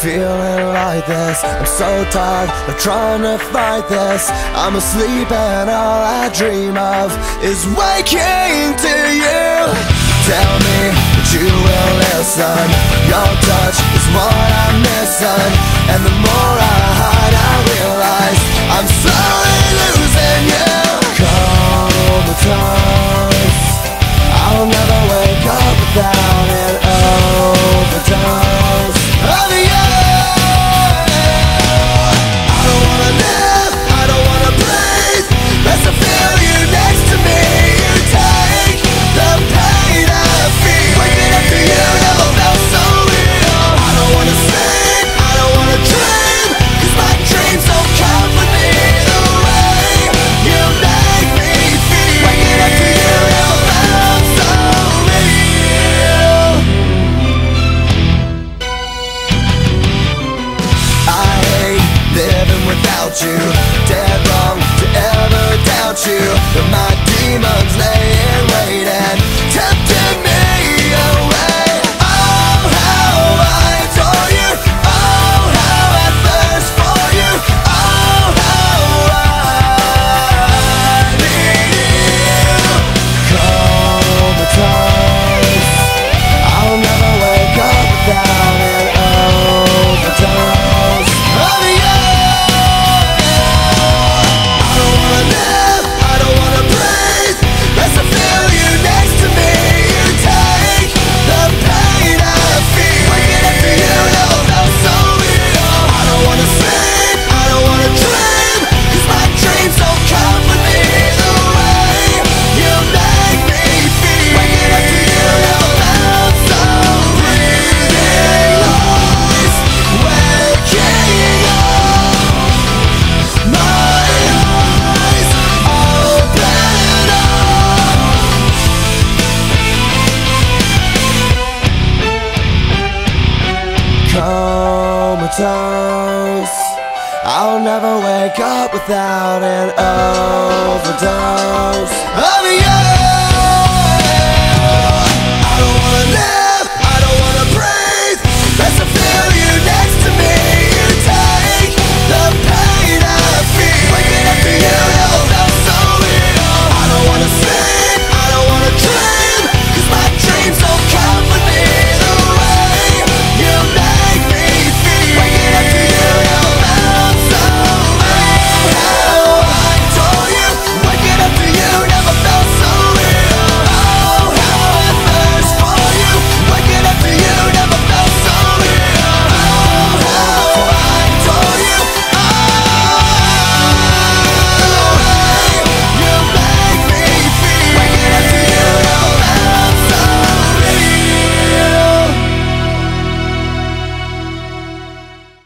feeling like this. I'm so tired of trying to fight this. I'm asleep and all I dream of is waking to you. Tell me that you will listen. Your touch is what I'm missing, and the more I hide I realize I'm slowly losing you. Comatose, I'll never wake up without an overdose of you. I don't wanna live, I don't wanna breathe, unless I feel you next to me. You take the pain I feel. Waking up to you never felt so real. I don't wanna sleep, I don't wanna dream, 'cause my dreams don't comfort me the way you make me feel. Waking up to you never felt so real. I hate living without you, dead wrong to ever doubt you, but my demons lay in wait and tempting me away. Oh, how I adore you, oh, how I thirst for you, oh, how I need you. Comatose, I'll never wake up without an overdose of you. I don't wanna live, I don't wanna breathe, unless I feel you next to me. You take the pain I feel. Waking up to you never felt so real. I don't wanna sleep, I don't wanna dream, 'cause my dreams don't comfort me the way you make me feel. Waking up to you never felt so breathing lost. Waking up, my eyes open up. Comatose, I'll never wake up without an overdose of you.